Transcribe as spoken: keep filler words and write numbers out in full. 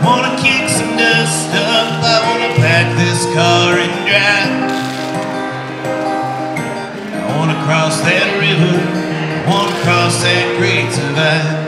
Wanna kick some dust up, I wanna pack this car and drive. I wanna cross that river, I wanna cross that great divide.